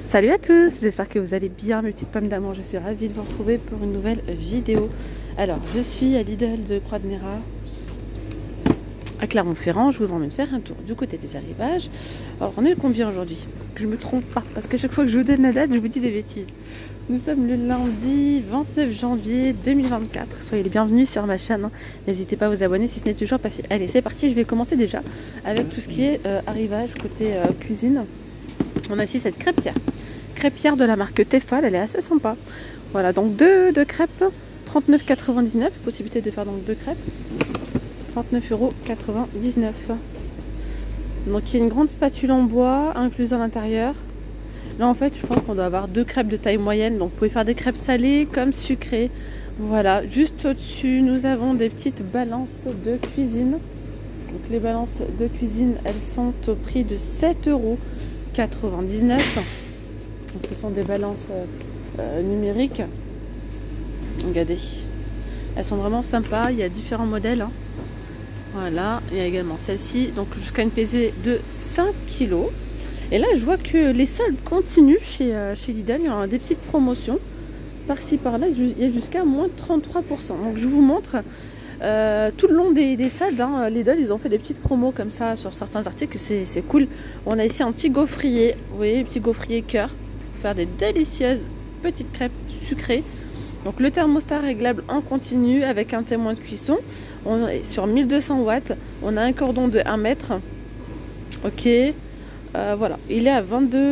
Salut à tous, j'espère que vous allez bien mes petites pommes d'amour, je suis ravie de vous retrouver pour une nouvelle vidéo. Alors je suis à Lidl de Croix-de-Néra à Clermont-Ferrand, je vous emmène faire un tour du côté des arrivages. Alors on est le combien aujourd'hui? Que je me trompe pas, parce que chaque fois que je vous donne la date, je vous dis des bêtises. Nous sommes le lundi 29 janvier 2024, soyez les bienvenus sur ma chaîne, n'hésitez pas à vous abonner si ce n'est toujours pas fait. Allez c'est parti, je vais commencer déjà avec tout ce qui est arrivage côté cuisine. On a ici cette crêpière de la marque Tefal, elle est assez sympa. Voilà, donc deux crêpes, 39,99 €, possibilité de faire donc deux crêpes, 39,99 €. Donc il y a une grande spatule en bois incluse à l'intérieur. Là en fait je pense qu'on doit avoir deux crêpes de taille moyenne, donc vous pouvez faire des crêpes salées comme sucrées. Voilà, juste au-dessus nous avons des petites balances de cuisine. Donc les balances de cuisine elles sont au prix de 7,99 €. Donc, ce sont des balances numériques. Regardez, elles sont vraiment sympas. Il y a différents modèles. Voilà, il y a également celle-ci, donc jusqu'à une pesée de 5 kg. Et là, je vois que les soldes continuent chez Lidl. Il y a des petites promotions par-ci par-là. Il y a jusqu'à moins 33%. Donc, je vous montre. Tout le long des soldes, Lidl ils ont fait des petites promos comme ça sur certains articles, c'est cool. On a ici un petit gaufrier, vous voyez, petit gaufrier cœur pour faire des délicieuses petites crêpes sucrées. Donc le thermostat réglable en continu avec un témoin de cuisson. On est sur 1200 watts, on a un cordon de 1 mètre. Ok, voilà, il est à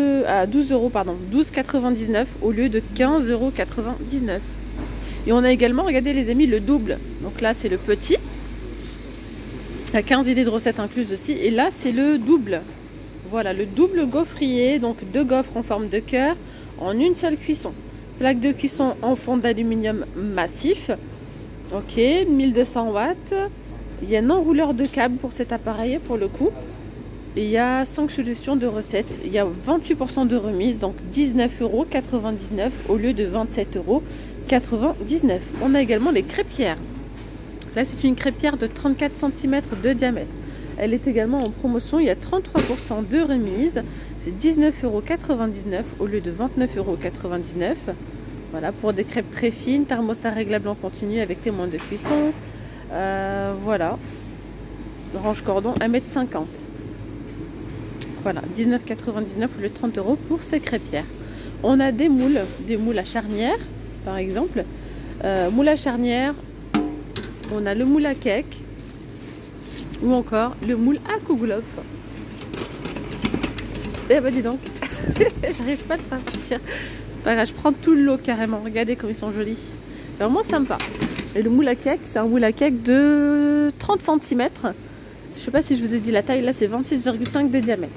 12,99 € au lieu de 15,99 €. Et on a également, regardez les amis, le double. Donc là, c'est le petit. Il y a 15 idées de recettes incluses aussi. Et là, c'est le double. Voilà, le double gaufrier. Donc deux gaufres en forme de cœur en une seule cuisson. Plaque de cuisson en fond d'aluminium massif. Ok, 1200 watts. Il y a un enrouleur de câble pour cet appareil, pour le coup. Et il y a 5 suggestions de recettes. Il y a 28% de remise, donc 19,99 € au lieu de 27,99 €. On a également les crêpières. Là, c'est une crêpière de 34 cm de diamètre. Elle est également en promotion. Il y a 33% de remise. C'est 19,99 € au lieu de 29,99 €. Voilà, pour des crêpes très fines. Thermostat réglable en continu avec témoin de cuisson. Voilà. Range cordon 1,50 m. Voilà, 19,99 € au lieu de 30 € pour ces crêpières. On a des moules à charnière, par exemple. Moule à charnière, on a le moule à cake ou encore le moule à kouglof. Eh ben dis donc, j'arrive pas à te faire sortir. Pas grave, je prends tout le lot carrément. Regardez comme ils sont jolis. C'est vraiment sympa. Et le moule à cake, c'est un moule à cake de 30 cm. Je sais pas si je vous ai dit la taille, là c'est 26,5 de diamètre.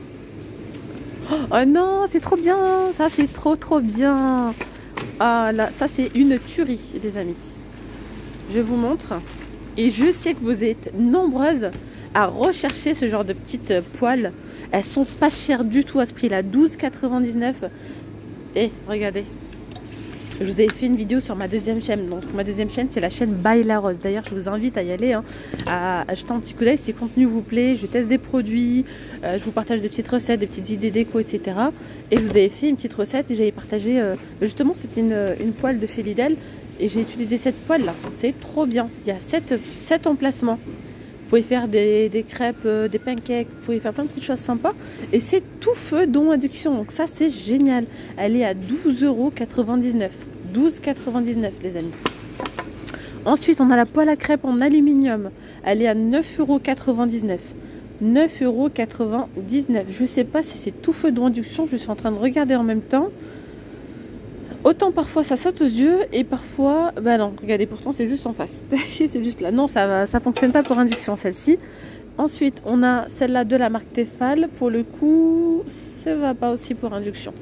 Oh non, c'est trop bien, ça c'est trop bien. Ah là, ça c'est une tuerie les amis. Je vous montre. Et je sais que vous êtes nombreuses à rechercher ce genre de petites poêles. Elles sont pas chères du tout à ce prix-là, 12,99 €. Et regardez. Je vous ai fait une vidéo sur ma deuxième chaîne. Donc ma deuxième chaîne c'est la chaîne By La Rose. D'ailleurs je vous invite à y aller, à jeter un petit coup d'œil si le contenu vous plaît. Je teste des produits, je vous partage des petites recettes, des petites idées déco, etc. Et je vous avais fait une petite recette et j'avais partagé, justement c'était une poêle de chez Lidl. Et j'ai utilisé cette poêle là, c'est trop bien. Il y a 7 emplacements. Vous pouvez faire des crêpes, des pancakes, vous pouvez faire plein de petites choses sympas. Et c'est tout feu dont induction, donc ça c'est génial. Elle est à 12,99 €. 12,99 € les amis. Ensuite, on a la poêle à crêpes en aluminium. Elle est à 9,99 €. 9,99 €. Je ne sais pas si c'est tout feu d'induction. Je suis en train de regarder en même temps. Autant parfois ça saute aux yeux et parfois, bah non, regardez, pourtant c'est juste en face. C'est juste là. Non, ça fonctionne pas pour induction celle-ci. Ensuite, on a celle-là de la marque Tefal. Pour le coup, ça va pas aussi pour induction.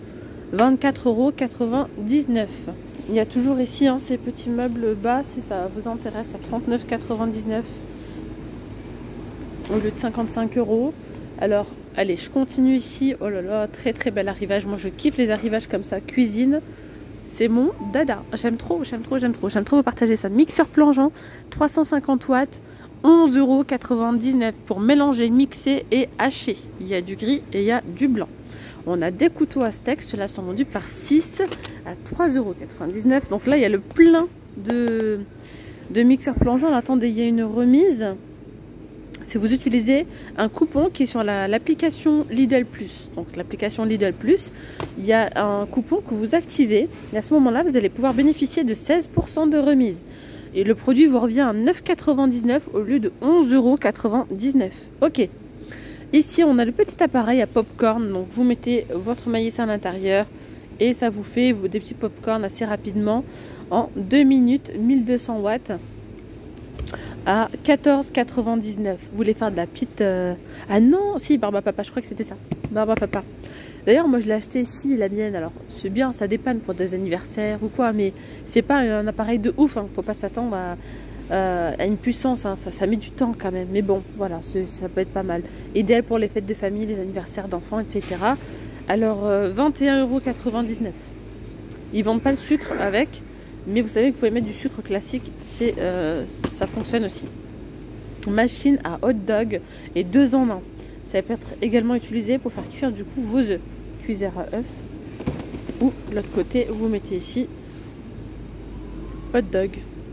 24,99 €. Il y a toujours ici ces petits meubles bas si ça vous intéresse à 39,99 € au lieu de 55 €. Alors, allez, je continue ici. Oh là là, très bel arrivage. Moi, je kiffe les arrivages comme ça. Cuisine, c'est mon dada. J'aime trop vous partager ça. Mixeur plongeant, 350 watts, 11,99 € pour mélanger, mixer et hacher. Il y a du gris et il y a du blanc. On a des couteaux à steak, ceux-là sont vendus par 6 à 3,99 €. Donc là, il y a le plein de mixeurs plongeants. Attendez, il y a une remise. Si vous utilisez un coupon qui est sur l'application Lidl Plus, donc l'application Lidl Plus, il y a un coupon que vous activez et à ce moment-là, vous allez pouvoir bénéficier de 16% de remise. Et le produit vous revient à 9,99 € au lieu de 11,99 €. Ok. Ici, on a le petit appareil à popcorn. Donc, vous mettez votre maïs à l'intérieur et ça vous fait des petits popcorn assez rapidement en 2 minutes, 1200 watts. À 14,99 €. Vous voulez faire de la petite... Ah non, si, Barba Papa, je crois que c'était ça. Barba Papa. D'ailleurs, moi, je l'ai acheté ici, la mienne. Alors, c'est bien, ça dépanne pour des anniversaires ou quoi, mais c'est pas un appareil de ouf. Hein. Faut pas s'attendre à une puissance. Hein. Ça met du temps quand même. Mais bon, voilà, ça peut être pas mal. Idéal pour les fêtes de famille, les anniversaires d'enfants, etc. Alors, 21,99 €. Ils vendent pas le sucre avec. Mais vous savez que vous pouvez mettre du sucre classique, ça fonctionne aussi. Machine à hot dog et 2 en 1. Ça peut être également utilisé pour faire cuire du coup vos œufs. Cuiseur à œufs. Ou de l'autre côté, vous mettez ici hot dog.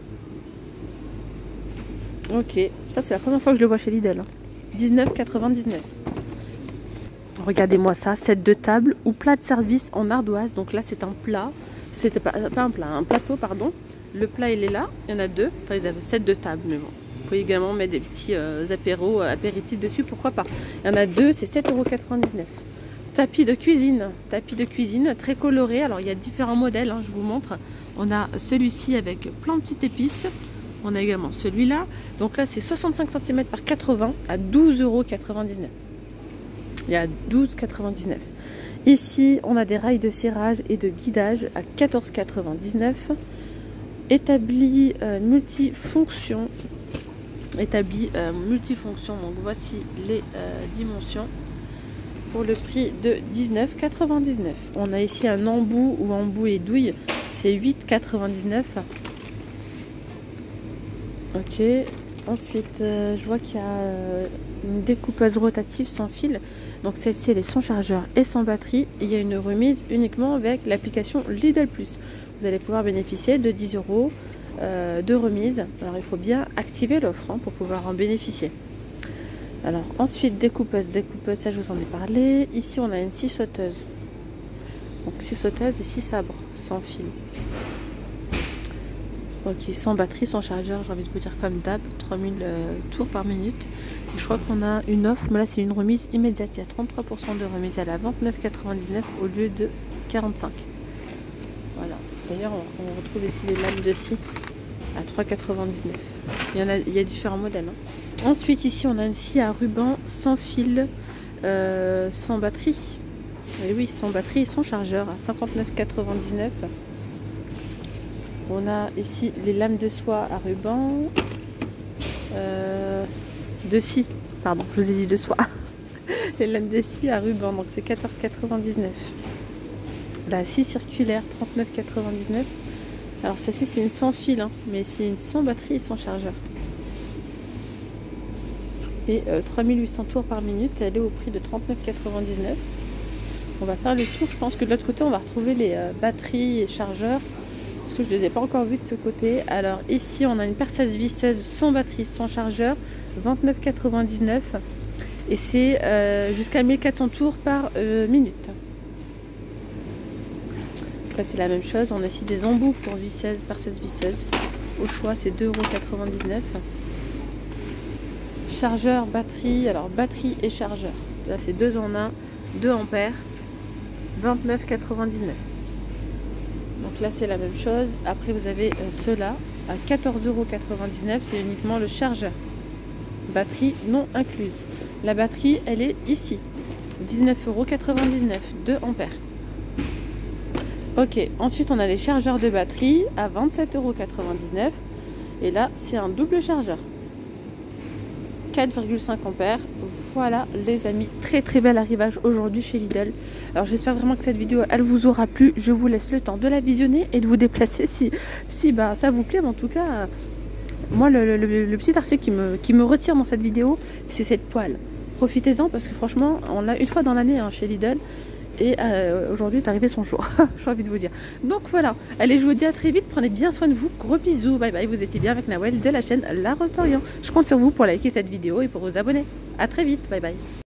Ok, ça c'est la première fois que je le vois chez Lidl. 19,99 €. Regardez-moi ça, set de table ou plat de service en ardoise. Donc là c'est un plat. C'était pas un plat, un plateau, pardon. Le plat, il est là. Il y en a 2. Enfin, ils avaient 7 de table, mais bon. Vous pouvez également mettre des petits apéritifs dessus, pourquoi pas. Il y en a 2, c'est 7,99 €. Tapis de cuisine. Tapis de cuisine très coloré. Alors, il y a différents modèles, hein, je vous montre. On a celui-ci avec plein de petites épices. On a également celui-là. Donc là, c'est 65 cm par 80 à 12,99 €. Il y a 12,99 €. Ici, on a des rails de serrage et de guidage à 14,99 €. Établi multifonction. Donc voici les dimensions pour le prix de 19,99 €. On a ici un embout ou embout et douille. C'est 8,99 €. Ok. Ensuite, je vois qu'il y a une découpeuse rotative sans fil. Donc celle-ci, elle est sans chargeur et sans batterie. Il y a une remise uniquement avec l'application Lidl Plus. Vous allez pouvoir bénéficier de 10 € de remise. Alors il faut bien activer l'offre pour pouvoir en bénéficier. Alors ensuite, découpeuse, ça je vous en ai parlé. Ici, on a une scie sauteuse. Donc scie sauteuse et scie sabre sans fil. Ok, sans batterie, sans chargeur, j'ai envie de vous dire comme d'hab, 3000 tours par minute. Et je crois qu'on a une offre, mais là c'est une remise immédiate. Il y a 33% de remise à la vente, 9,99 € au lieu de 45 €. Voilà. D'ailleurs, on retrouve ici les lames de scie à 3,99 €. Il y a différents modèles. Hein. Ensuite, ici, on a une scie à ruban sans fil, sans batterie. Et oui, sans batterie et sans chargeur à 59,99 €. On a ici les lames de soie à ruban, de scie, pardon, je vous ai dit de soie. Les lames de scie à ruban, donc c'est 14,99 €. La scie circulaire, 39,99 €. Alors celle-ci c'est une sans fil, hein, mais c'est une sans batterie et sans chargeur. Et 3800 tours par minute, elle est au prix de 39,99 €. On va faire le tour, je pense que de l'autre côté on va retrouver les batteries et chargeurs. Parce que je ne les ai pas encore vus de ce côté. Alors ici on a une perceuse visseuse sans batterie, sans chargeur, 29,99 €. Et c'est jusqu'à 1400 tours par minute. Après c'est la même chose, on a ici des embouts pour visseuse, perceuse visseuse. Au choix c'est 2,99 €. Chargeur, batterie, alors batterie et chargeur. Là c'est 2 en 1, 2 ampères, 29,99 €. Donc là c'est la même chose. Après vous avez ceux-là à 14,99 €. C'est uniquement le chargeur. Batterie non incluse. La batterie elle est ici. 19,99 €, 2 ampères. Ok, ensuite on a les chargeurs de batterie à 27,99 €. Et là c'est un double chargeur. 4,5 ampères. Voilà les amis, très très bel arrivage aujourd'hui chez Lidl. Alors j'espère vraiment que cette vidéo elle vous aura plu. Je vous laisse le temps de la visionner et de vous déplacer si bah, ça vous plaît. Mais en tout cas, moi le petit article qui me retire dans cette vidéo, c'est cette poêle. Profitez-en parce que franchement on l'a une fois dans l'année hein, chez Lidl. Et aujourd'hui est arrivé son jour, j'ai envie de vous dire. Donc voilà, allez, je vous dis à très vite, prenez bien soin de vous, gros bisous, bye bye, vous étiez bien avec Nawel de la chaîne La Rose d'Orient. Je compte sur vous pour liker cette vidéo et pour vous abonner. À très vite, bye bye.